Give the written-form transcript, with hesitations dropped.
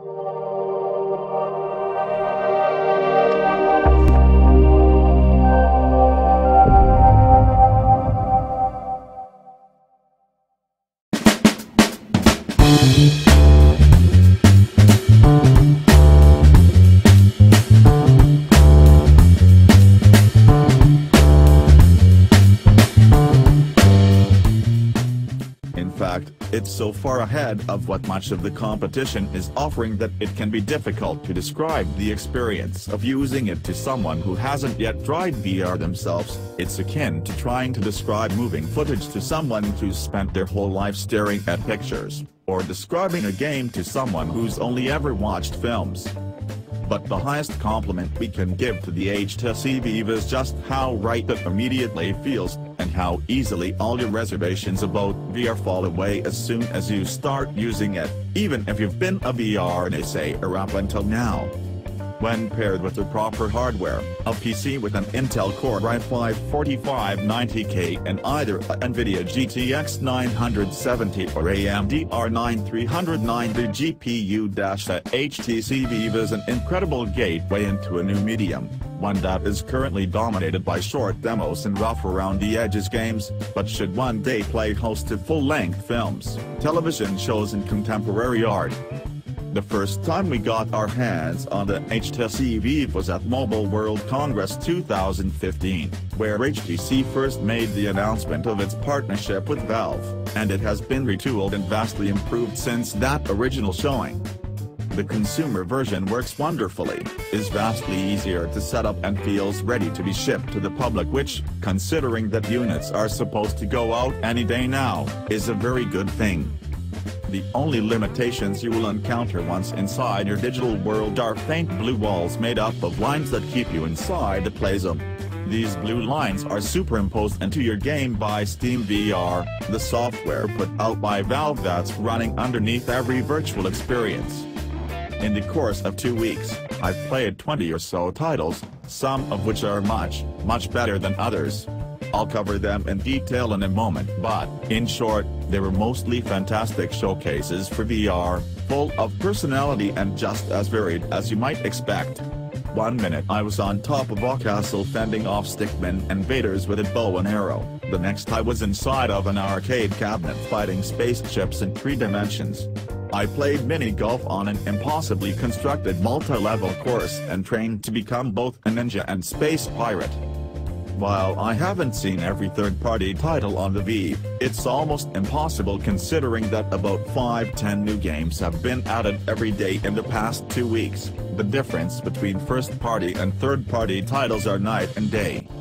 In fact, it's so far ahead of what much of the competition is offering that it can be difficult to describe the experience of using it to someone who hasn't yet tried VR themselves. It's akin to trying to describe moving footage to someone who's spent their whole life staring at pictures, or describing a game to someone who's only ever watched films. But the highest compliment we can give to the HTC Vive is just how right it immediately feels, and how easily all your reservations about VR fall away as soon as you start using it, even if you've been a VR naysayer up until now. When paired with the proper hardware, a PC with an Intel Core i5 4590K and either a NVIDIA GTX 970 or AMD R9 390 GPU, the HTC Vive is an incredible gateway into a new medium, one that is currently dominated by short demos and rough around-the-edges games, but should one day play host to full-length films, television shows and contemporary art. The first time we got our hands on the HTC Vive was at Mobile World Congress 2015, where HTC first made the announcement of its partnership with Valve, and it has been retooled and vastly improved since that original showing. The consumer version works wonderfully, is vastly easier to set up and feels ready to be shipped to the public, which, considering that units are supposed to go out any day now, is a very good thing. The only limitations you will encounter once inside your digital world are faint blue walls made up of lines that keep you inside the play zone. These blue lines are superimposed into your game by SteamVR, the software put out by Valve that's running underneath every virtual experience. In the course of 2 weeks, I've played 20 or so titles, some of which are much better than others. I'll cover them in detail in a moment, but, in short, they were mostly fantastic showcases for VR, full of personality and just as varied as you might expect. 1 minute I was on top of a castle fending off stickmen and invaders with a bow and arrow, the next I was inside of an arcade cabinet fighting spaceships in 3 dimensions. I played mini-golf on an impossibly constructed multi-level course and trained to become both a ninja and space pirate. While I haven't seen every third-party title on the Vive, it's almost impossible considering that about 5-10 new games have been added every day in the past 2 weeks. The difference between first-party and third-party titles are night and day.